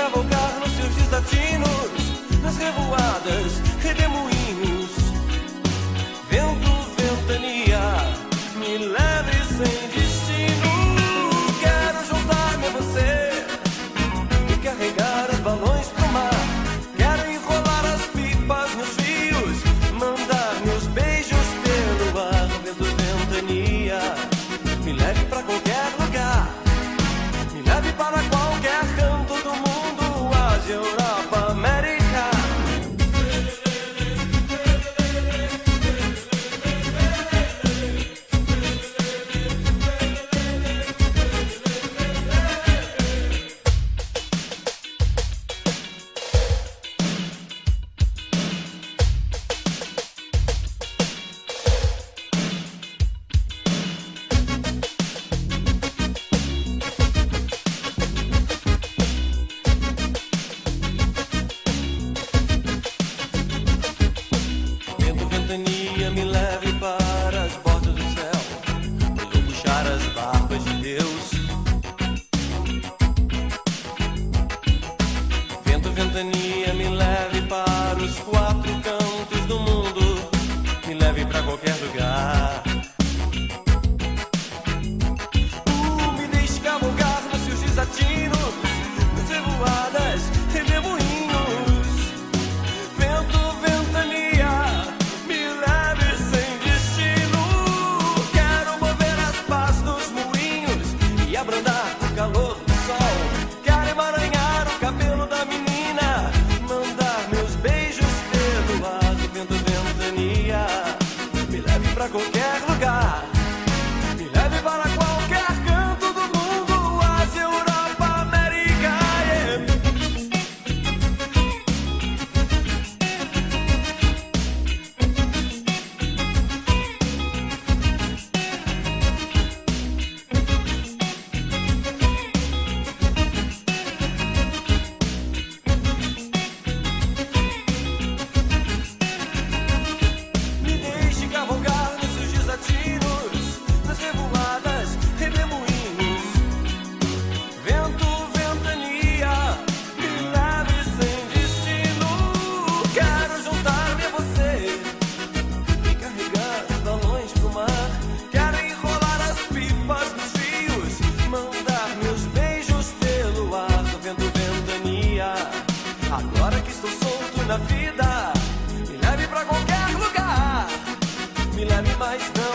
cavalgar nos seus desatinos, nas revoadas, redemoinhos. Vento, ventania, me leve sem destino. Quero juntar-me a você e carregar os balões pro mar. Quero enrolar as pipas nos rios, mandar meus beijos pelo ar. Vento, ventania, me leve pra qualquer lugar, me leve para qualquer canto do mundo, Ásia, Europa, América. Me leve para as bordas do céu, eu vou puxar as barbas de Deus. Vento, ventania, me leve para os quatro cantos do mundo, me leve para qualquer lugar. Me deixe cavalgar nos seus desatinos, nas revoadas, redemoinhos. Abrandar o calor do sol, quero emaranhar o cabelo da menina, mandar meus beijos pelo ar. Vento, ventania, me leve pra qualquer lugar, me leve para qualquer canto do mundo, Ásia, Europa, América. Agora que estou solto na vida, me leve pra qualquer lugar, me leve mais não.